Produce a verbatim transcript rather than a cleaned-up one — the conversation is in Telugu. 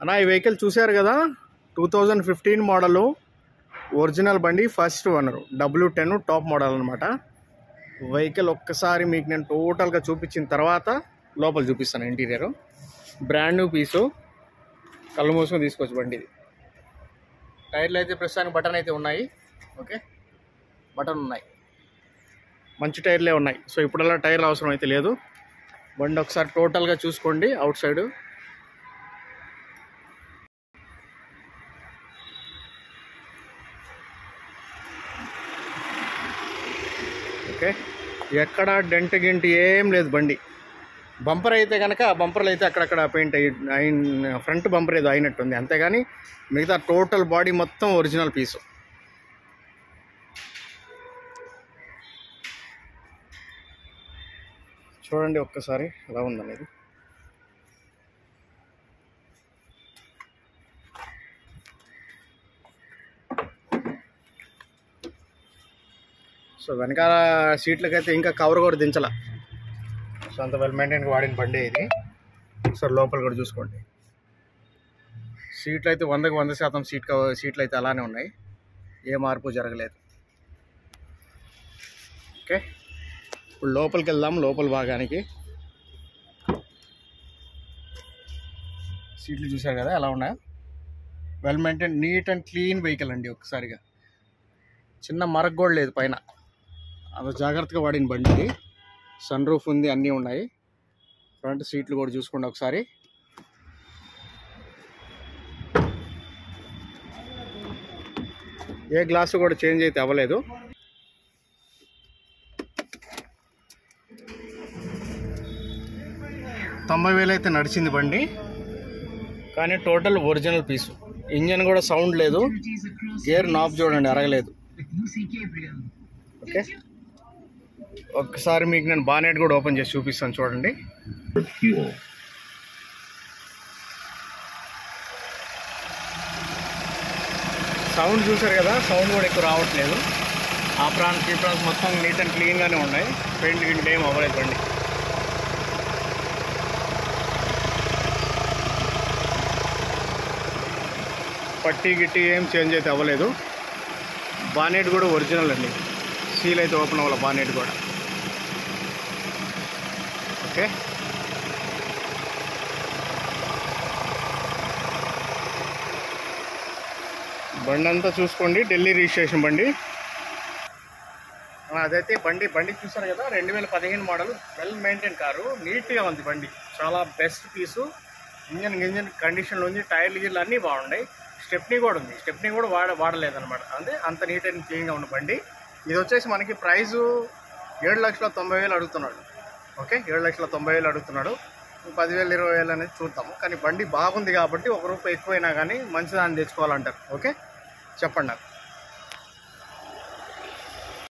అన్నా ఈ వెహికల్ చూశారు కదా, two thousand fifteen model, original బండి, first owner, W ten top model అనమాట. వెహికల్ ఒక్కసారి మీకు నేను టోటల్గా చూపించిన తర్వాత లోపల చూపిస్తాను. ఇంటీరియరు బ్రాండ్ న్యూ పీసు, కళ్ళు మూసుకొని తీసుకోవచ్చు బండి. ఇది టైర్లు అయితే ప్రస్తుతానికి బటన్ అయితే ఉన్నాయి. ఓకే, బటన్ ఉన్నాయి, మంచి టైర్లే ఉన్నాయి. సో ఇప్పుడల్లా టైర్లు అవసరం అయితే లేదు. బండి ఒకసారి టోటల్గా చూసుకోండి అవుట్ సైడ్. ఓకే, ఎక్కడ డెంట్ గింటి ఏం లేదు బండి. బంపర్ అయితే కనుక బంపర్లు అయితే అక్కడక్కడ పెయింట్ అయ్యి అయిన, ఫ్రంట్ బంపర్ ఏదో అయినట్టుంది, అంతేగాని మిగతా టోటల్ బాడీ మొత్తం ఒరిజినల్ పీసు. చూడండి ఒక్కసారి ఎలా ఉందనేది. సో వెనకాల సీట్లకైతే ఇంకా కవర్ కూడా దించాల. సో అంత వెల్ మెయింటైన్గా వాడిన బండి ఇది. ఒకసారి లోపల కూడా చూసుకోండి. సీట్లు అయితే వందకు వంద శాతం సీట్ కవర్ సీట్లు అయితే అలానే ఉన్నాయి, ఏ మార్పు జరగలేదు. ఓకే, ఇప్పుడు లోపలికి వెళ్దాం. లోపల భాగానికి సీట్లు చూసారు కదా ఎలా ఉన్నాయో. Well maintain, neat and clean vehicle అండి. ఒక్కసారిగా చిన్న మరక కూడా లేదు పైన, అంత జాగ్రత్తగా వాడిన బండి. సన్ రూఫ్ ఉంది, అన్నీ ఉన్నాయి. ఫ్రంట్ సీట్లు కూడా చూసుకోండి ఒకసారి. ఏ గ్లాసు కూడా చేంజ్ అయితే అవ్వలేదు. తొంభై వేలు అయితే నడిచింది బండి, కానీ టోటల్ ఒరిజినల్ పీసు. ఇంజన్ కూడా సౌండ్ లేదు. గేర్ నాబ్ చూడండి అరగలేదు. ఓకే, ఒక్కసారి మీకు నేను బానెట్ కూడా ఓపెన్ చేసి చూపిస్తాను చూడండి. సౌండ్ చూసారు కదా, సౌండ్ కూడా ఎక్కువ రావట్లేదు. ఆ ప్రాన్స్ ఈ ప్రాన్స్ మొత్తం నీట్ అండ్ క్లీన్గానే ఉన్నాయి. పెయింట్ గింట్ ఏం అవ్వలేదు బండి. పట్టి గిట్టి ఏం చేంజ్ అయితే అవ్వలేదు. బానెట్ కూడా ఒరిజినల్ అండి, సీల్ అయితే ఓపెన్ అవ్వాలి బానెట్ కూడా. ఓకే, బండి అంతా చూసుకోండి. ఢిల్లీ రిజిస్ట్రేషన్ బండి. అదైతే బండి బండి చూసారు కదా, రెండు వేల పదిహేను మోడల్, వెల్ మెయింటైన్ కారు, నీట్గా ఉంది బండి. చాలా బెస్ట్ పీసు. ఇంజన్ ఇంజన్ కండిషన్లో ఉంది. టైర్లు గిర్లు అన్నీ బాగున్నాయి. స్టెప్నీ కూడా ఉంది, స్టెప్నీ కూడా వాడ వాడలేదన్నమాట. అంటే అంత నీట్ అండ్ క్లీన్గా ఉన్న బండి. ఇది వచ్చేసి మనకి ప్రైజు ఏడు లక్షల తొంభై వేలు అడుగుతున్నాడు. ఓకే, ఏడు లక్షల తొంభై వేలు అడుగుతున్నాడు. పదివేలు ఇరవై వేలు అనేది చూద్దాము. కానీ బండి బాగుంది కాబట్టి ఒక రూపాయి ఎక్కువైనా కానీ మంచిదాన్ని తెచ్చుకోవాలంటారు. ఓకే, చెప్పండి నాకు.